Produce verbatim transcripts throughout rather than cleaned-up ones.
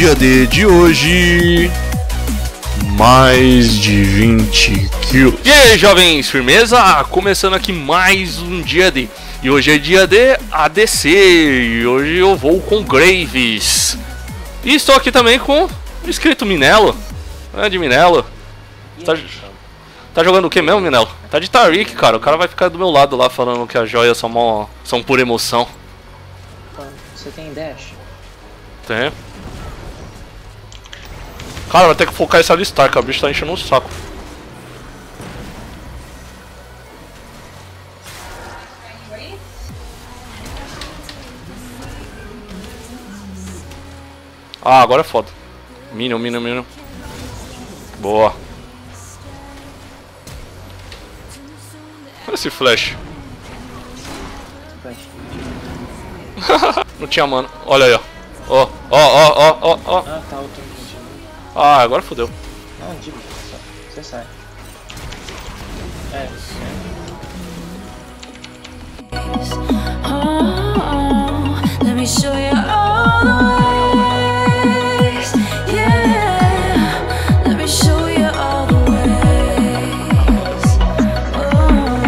D A D de hoje, mais de vinte kills. E aí, jovens, firmeza? Começando aqui mais um D A D. E hoje é dia de A D C. E hoje eu vou com Graves. E estou aqui também com o inscrito Minelo. Grande Minelo. Tá, tá jogando o que mesmo, Minelo? Tá de Tariq, cara. O cara vai ficar do meu lado lá falando que as joias são, mó, são por emoção. Você tem dash? Tem. Cara, vai ter que focar esse alistar, que o bicho tá enchendo o saco. Ah, agora é foda. Minion, minion, minion. Boa. Olha esse flash. Não tinha mano. Olha aí, ó. Ó, ó, ó, ó, ó, ó. Ah, tá, eu tô entendi. Ah, agora fodeu. Não, diga, você sai. É, oh, let me show you all the ways. Yeah, let me show you all the ways. Oh.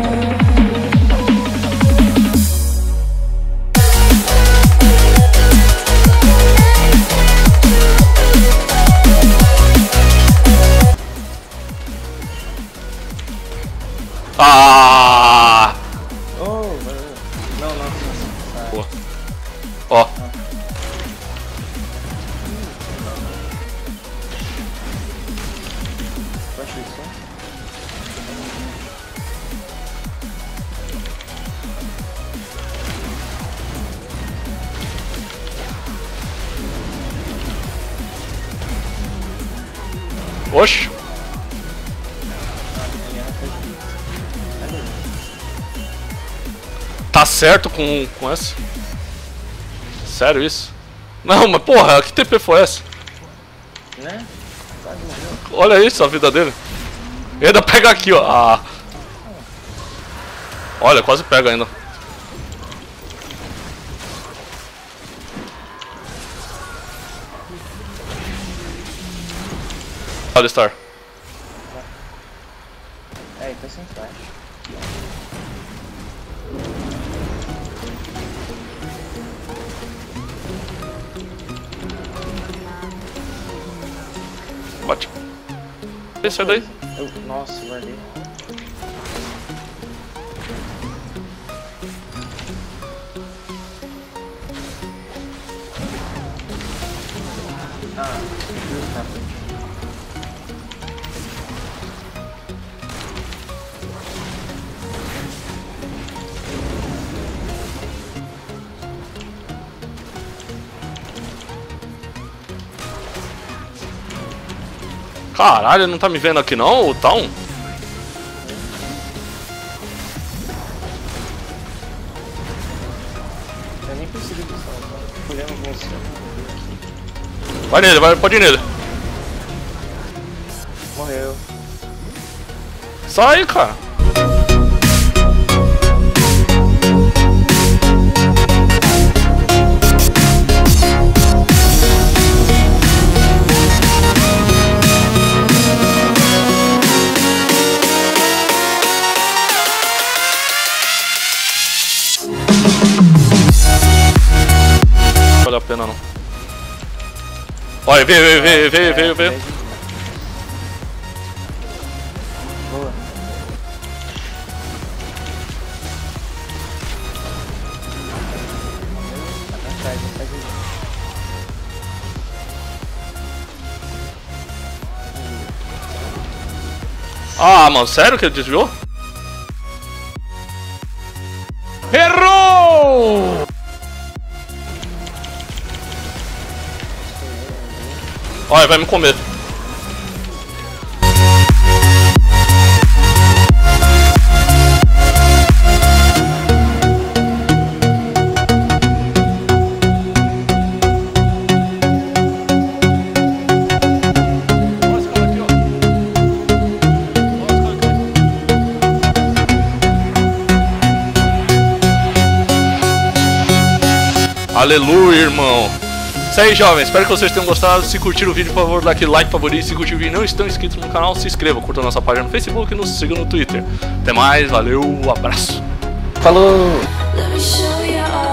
Ah! oh, não, não, não. Boa. Ó. Baixa isso. Oxi. Tá certo com, com essa? Sério isso? Não, mas porra, que T P foi essa? Né? Quase morreu. Olha isso, a vida dele. E ainda pega aqui, ó. Ah. Olha, quase pega ainda. Olha, Star. É, ele tá sem flash. Bate. Sai daí. Eu, nossa, guardei. Ah, tá. Caralho, não tá me vendo aqui não, o Town? Eu nem percebi que estava olhando você. Vai nele, vai, pode ir nele. Morreu. Sai, cara. Não vale a pena não. Olha, veio, veio, veio, veio, veio, veio. Boa. Atrás, atrás dele. Ah, mano, sério que ele desviou? Errou! Olha, vai me comer. Aleluia, irmão. isso aí, jovens. Espero que vocês tenham gostado. Se curtiram o vídeo, por favor, dá aquele like favorito. Se curtiu o vídeo e não estão inscritos no canal, se inscreva. Curta a nossa página no Facebook e nos siga no Twitter. Até mais, valeu, abraço. Falou! Let me show you all